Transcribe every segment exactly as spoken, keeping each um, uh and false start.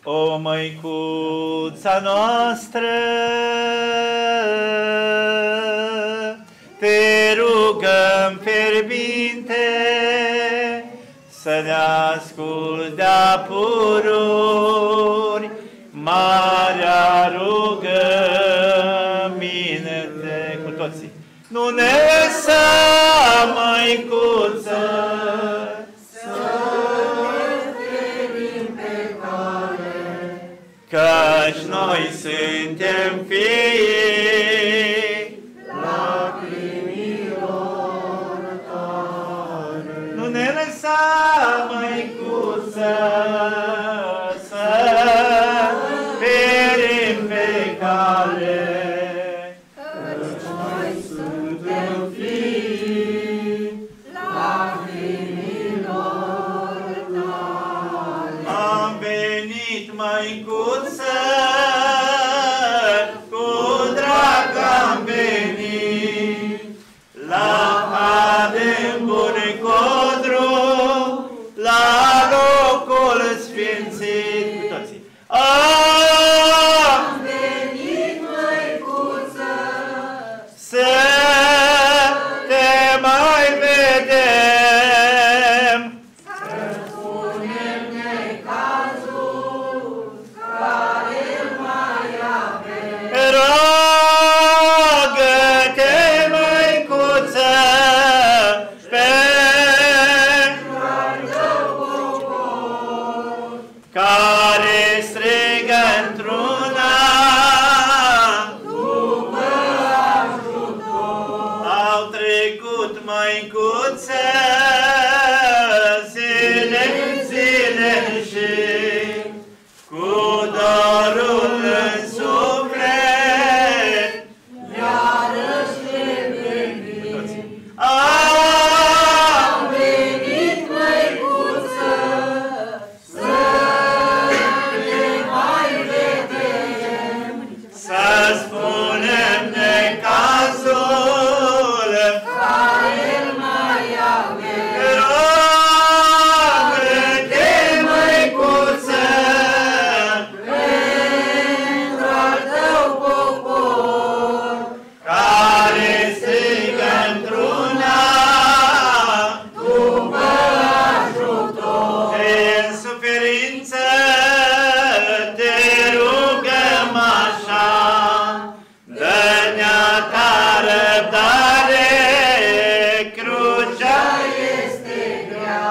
O Măicuța noastră, te rugăm fierbinte să ne asculți de-a pururi, marea rugăminte cu toții. Nu ne lăsa, Măicuță, căci noi suntem fii lacrimilor tale. Nu ne lăsa, Măicuță, să ferim pe cale, căci noi suntem fii lacrimilor tale. Am venit, Măicuță, cu drag am venit, la adem bun codru, la locul sfințit. Cu toții. Am venit, Măicuță, să te mai vedem, să spunem necazul care mai avem. Roagă-te, Măicuță, pentru al tău popor, care strigă într-una după ajutor. Au trecut, Măicuță, zile, zile și cu dorul în suflet, iarăși revenim. Am venit, Măicuță, să ne mai vedem, să spunem necazul care mai avem. Roagă-te, Măicuță, pentru al tău popor, care strigă într-una după ajutor. În suferință te rugăm așa, dă-ne-a ta răbdare, crucea este grea.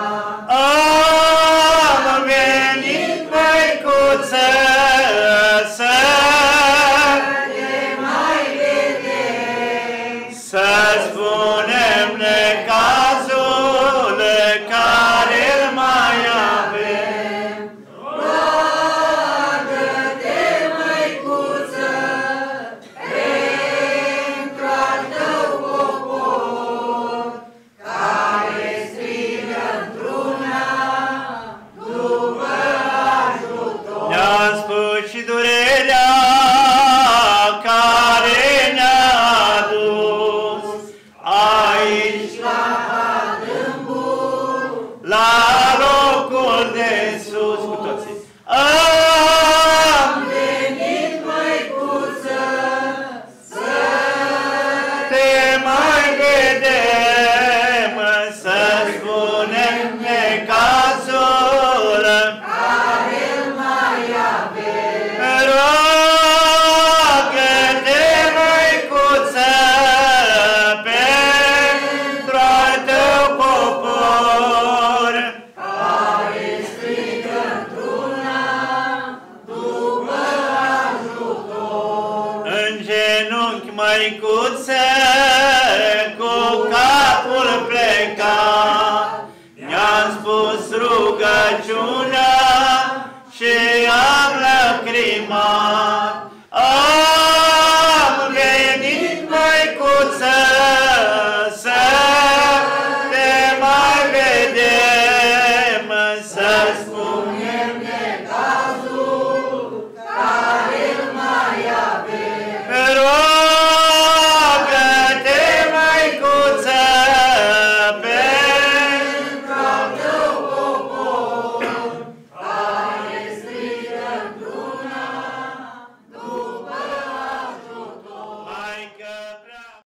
Am venit, Măicuță, să ne mai vedem, să spunem necazul care-l mai avem. Roagă-te, Măicuță, pentru al tău popor, care strigă într-una după ajutor. Ne-a spus și durerea care ne-a adus aici la adâmbul, la locul de sus. Cu toții. Am venit, Măicuță, să te mai vedem, să spunem necazul care-l mai avem. Roagă-te, Măicuță, pentru al tău popor, care strigă într-una după ajutor. În genunchi, Măicuță, cu capul plecat, ne-am spus rugăciunea și am lacrimat.